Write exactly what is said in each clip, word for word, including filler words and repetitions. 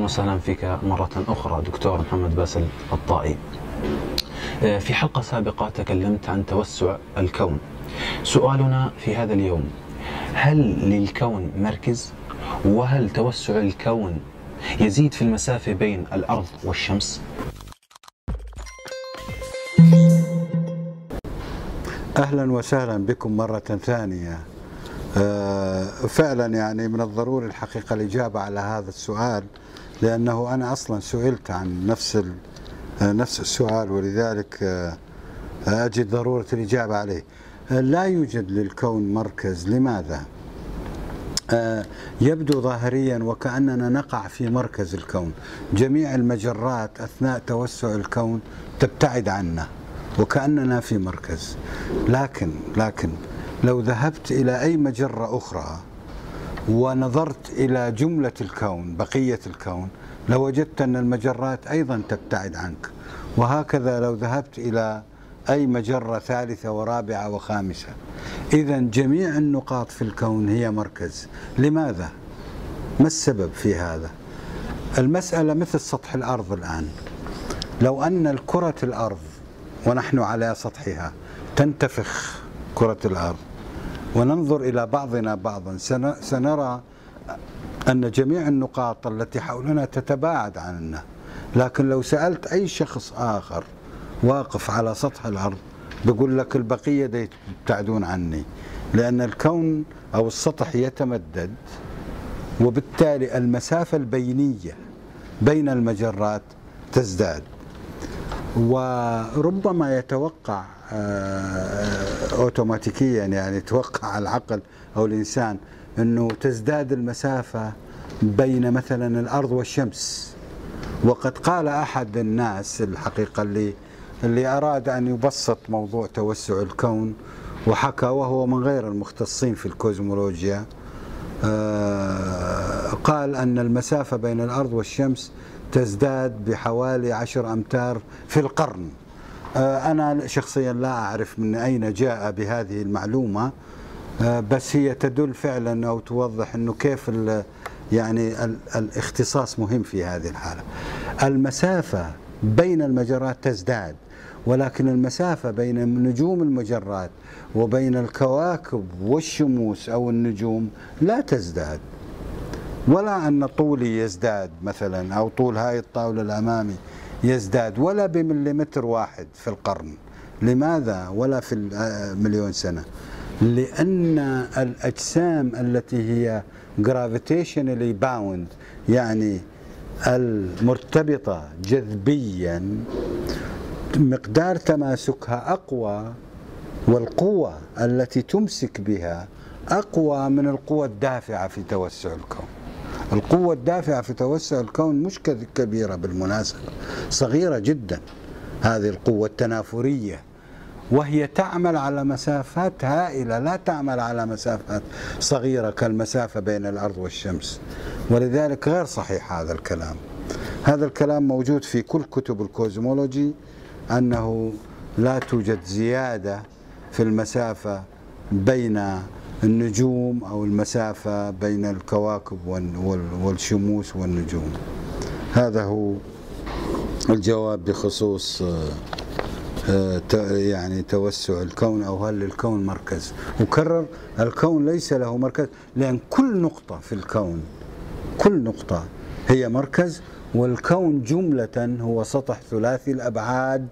وسهلا فيك مرة أخرى دكتور محمد باسل الطائي. في حلقة سابقة تكلمت عن توسع الكون. سؤالنا في هذا اليوم: هل للكون مركز؟ وهل توسع الكون يزيد في المسافة بين الأرض والشمس؟ أهلا وسهلا بكم مرة ثانية. فعلا يعني من الضروري الحقيقة الإجابة على هذا السؤال، لأنه أنا أصلا سئلت عن نفس نفس السؤال، ولذلك أجد ضرورة الإجابة عليه. لا يوجد للكون مركز. لماذا؟ يبدو ظاهريا وكأننا نقع في مركز الكون. جميع المجرات أثناء توسع الكون تبتعد عنا وكأننا في مركز. لكن لكن لو ذهبت إلى أي مجرة أخرى ونظرت إلى جملة الكون، بقية الكون، لوجدت أن المجرات أيضا تبتعد عنك. وهكذا لو ذهبت إلى أي مجرة ثالثة ورابعة وخامسة. إذن جميع النقاط في الكون هي مركز. لماذا؟ ما السبب في هذا؟ المسألة مثل سطح الأرض الآن. لو أن الكرة الأرض ونحن على سطحها تنتفخ كرة الأرض وننظر إلى بعضنا بعضا، سنرى أن جميع النقاط التي حولنا تتباعد عنا. لكن لو سألت أي شخص آخر واقف على سطح الأرض بيقول لك البقية دي يبتعدون عني، لأن الكون أو السطح يتمدد، وبالتالي المسافة البينية بين المجرات تزداد. وربما يتوقع أوتوماتيكيا، يعني يتوقع العقل أو الإنسان أنه تزداد المسافة بين مثلا الأرض والشمس. وقد قال أحد الناس الحقيقة اللي اللي أراد أن يبسط موضوع توسع الكون وحكى، وهو من غير المختصين في الكوزمولوجيا، قال أن المسافة بين الأرض والشمس تزداد بحوالي عشر أمتار في القرن. أنا شخصيا لا أعرف من أين جاء بهذه المعلومة، بس هي تدل فعلا أو توضح أنه كيف يعني الاختصاص مهم في هذه الحالة. المسافة بين المجرات تزداد، ولكن المسافة بين نجوم المجرات وبين الكواكب والشموس أو النجوم لا تزداد. ولا أن طولي يزداد مثلا، أو طول هاي الطاولة الأمامي يزداد ولا بمليمتر واحد في القرن. لماذا؟ ولا في المليون سنة. لأن الأجسام التي هي gravitationally bound، يعني المرتبطة جذبيا، مقدار تماسكها أقوى، والقوة التي تمسك بها أقوى من القوة الدافعة في توسع الكون. القوة الدافعة في توسع الكون مش كبيرة بالمناسبة، صغيرة جدا هذه القوة التنافرية، وهي تعمل على مسافات هائلة، لا تعمل على مسافات صغيرة كالمسافة بين الأرض والشمس. ولذلك غير صحيح هذا الكلام. هذا الكلام موجود في كل كتب الكوزمولوجي، أنه لا توجد زيادة في المسافة بين النجوم أو المسافة بين الكواكب والشموس والنجوم. هذا هو الجواب بخصوص يعني توسع الكون، أو هل للكون مركز. وكرر: الكون ليس له مركز، لأن كل نقطة في الكون، كل نقطة هي مركز. والكون جملة هو سطح ثلاثي الأبعاد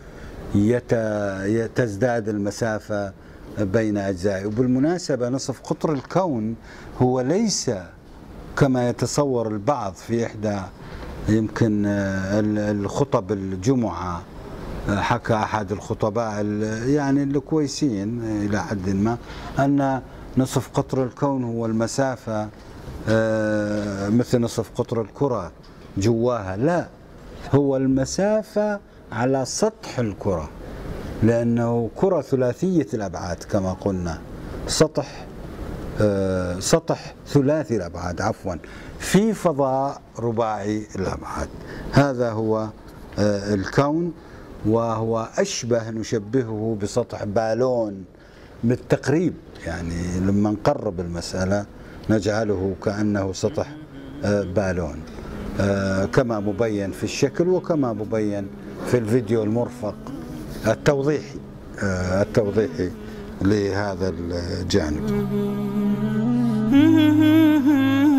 تزداد المسافة بين أجزائه. وبالمناسبة نصف قطر الكون هو ليس كما يتصور البعض في إحدى يمكن الخطب الجمعة، حكى أحد الخطباء يعني الكويسين إلى حد ما أن نصف قطر الكون هو المسافة مثل نصف قطر الكرة جواها. لا، هو المسافة على سطح الكرة، لأنه كرة ثلاثية الأبعاد كما قلنا، سطح آه سطح ثلاثي الأبعاد عفوا في فضاء رباعي الأبعاد. هذا هو آه الكون، وهو أشبه نشبهه بسطح بالون بالتقريب. يعني لما نقرب المسألة نجعله كأنه سطح آه بالون. كما مبين في الشكل وكما مبين في الفيديو المرفق التوضيحي التوضيحي لهذا الجانب.